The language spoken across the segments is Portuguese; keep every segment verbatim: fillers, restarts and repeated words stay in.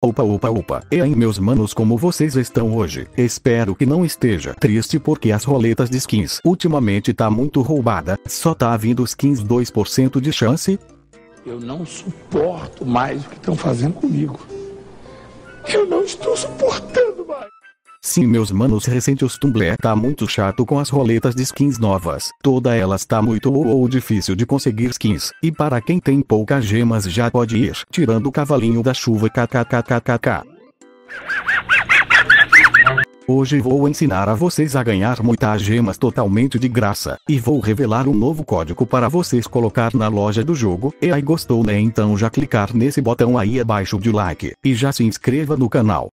Opa opa opa, e aí meus manos, como vocês estão hoje? Espero que não esteja triste porque as roletas de skins ultimamente tá muito roubada, só tá vindo skins dois por cento de chance. Eu não suporto mais o que estão fazendo comigo. Eu não estou suportando mais. Sim meus manos, recente os Tumblr tá muito chato com as roletas de skins novas. Toda elas tá muito ou, ou difícil de conseguir skins. E para quem tem poucas gemas já pode ir tirando o cavalinho da chuva kkkkkkk. Hoje vou ensinar a vocês a ganhar muitas gemas totalmente de graça. E vou revelar um novo código para vocês colocar na loja do jogo. E aí, gostou, né? Então já clicar nesse botão aí abaixo de like. E já se inscreva no canal.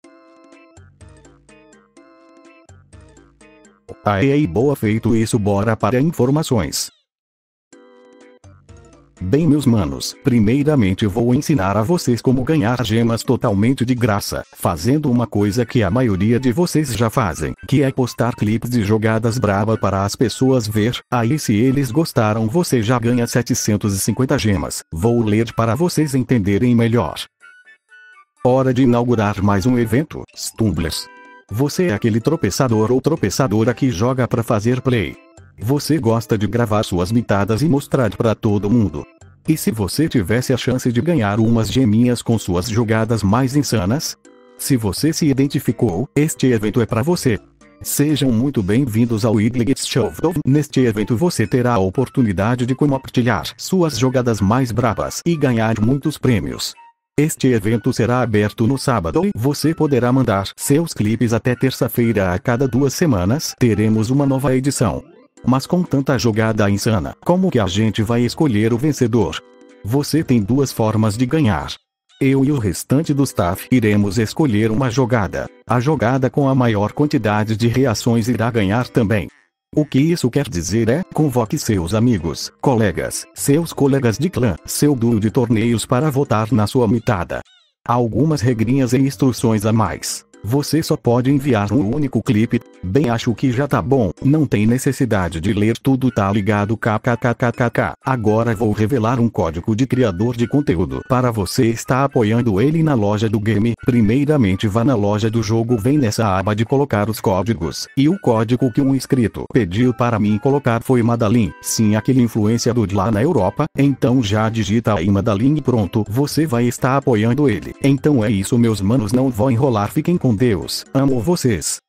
Aê, boa, feito isso, bora para informações. Bem meus manos, primeiramente vou ensinar a vocês como ganhar gemas totalmente de graça, fazendo uma coisa que a maioria de vocês já fazem, que é postar clipes de jogadas braba para as pessoas ver. Aí se eles gostaram você já ganha setecentas e cinquenta gemas. Vou ler para vocês entenderem melhor. Hora de inaugurar mais um evento, Stumblers. Você é aquele tropeçador ou tropeçadora que joga pra fazer play. Você gosta de gravar suas mitadas e mostrar pra todo mundo. E se você tivesse a chance de ganhar umas geminhas com suas jogadas mais insanas? Se você se identificou, este evento é pra você. Sejam muito bem-vindos ao Idlegets Show. Neste evento você terá a oportunidade de compartilhar suas jogadas mais brabas e ganhar muitos prêmios. Este evento será aberto no sábado e você poderá mandar seus clipes até terça-feira. A cada duas semanas teremos uma nova edição. Mas com tanta jogada insana, como que a gente vai escolher o vencedor? Você tem duas formas de ganhar. Eu e o restante do staff iremos escolher uma jogada. A jogada com a maior quantidade de reações irá ganhar também. O que isso quer dizer é, convoque seus amigos, colegas, seus colegas de clã, seu duo de torneios para votar na sua mitada. Há algumas regrinhas e instruções a mais. Você só pode enviar um único clipe. Bem, acho que já tá bom, não tem necessidade de ler tudo, tá ligado? Kkkkkk. Agora vou revelar um código de criador de conteúdo para você estar apoiando ele na loja do game. Primeiramente vá na loja do jogo, vem nessa aba de colocar os códigos. E o código que um inscrito pediu para mim colocar foi Madalin. Sim, aquele influenciador de lá na Europa. Então já digita aí Madalin e pronto, você vai estar apoiando ele. Então é isso meus manos, não vou enrolar, fiquem com Deus, amo vocês.